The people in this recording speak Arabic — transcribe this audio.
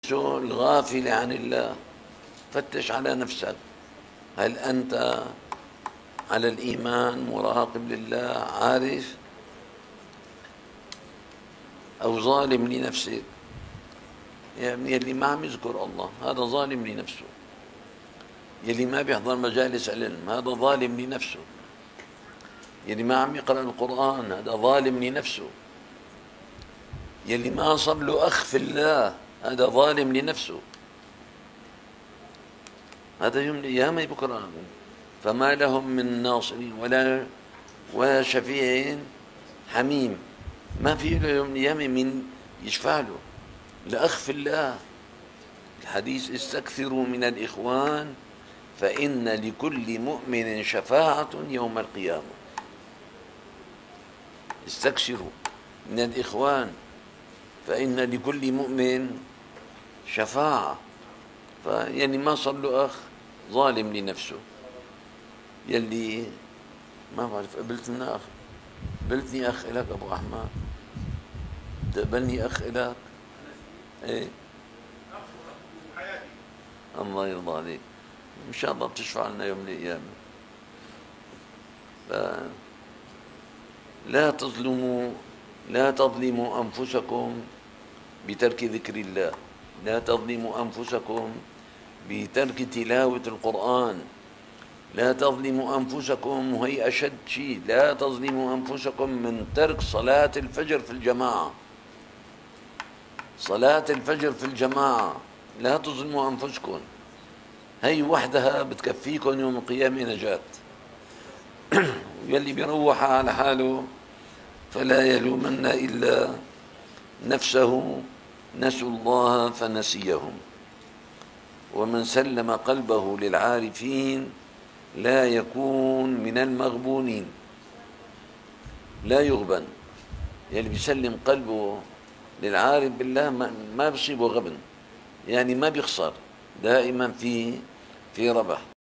الغافل عن الله. فتش على نفسك، هل أنت على الإيمان مراقب لله عارف، أو ظالم لنفسك؟ يعني يلي ما عم يذكر الله هذا ظالم لنفسه، يلي ما بيحضر مجالس علم هذا ظالم لنفسه، يلي ما عم يقرأ القرآن هذا ظالم لنفسه، يلي ما صار له أخ في الله هذا ظالم لنفسه. هذا يوم القيامة بكرة، فما لهم من ناصرين ولا شفيع حميم. ما في له يوم القيامة من يشفع له، الأخ في الله. الحديث: استكثروا من الإخوان فإن لكل مؤمن شفاعة يوم القيامة. استكثروا من الإخوان فإن لكل مؤمن شفاعة. فيعني ما صار له أخ ظالم لنفسه. يلي ما بعرف قبلتني أخ إلك أبو أحمد، تقبلني أخ إلك؟ إيه، الله يرضى عليك، إن شاء الله بتشفع لنا يوم القيامة. لا تظلموا أنفسكم بترك ذكر الله، لا تظلموا أنفسكم بترك تلاوة القرآن، لا تظلموا أنفسكم، وهي أشد شيء، لا تظلموا أنفسكم من ترك صلاة الفجر في الجماعة. صلاة الفجر في الجماعة لا تظلموا أنفسكم، هي وحدها بتكفيكم يوم القيامة نجاة. يلي بيروح على حاله فلا يلومن إلا نفسه، نسوا الله فنسيهم. ومن سلم قلبه للعارفين لا يكون من المغبونين. لا يغبن، يلي بيسلم قلبه للعارف بالله ما بيصيبه غبن، يعني ما بيخسر، دائما في ربح.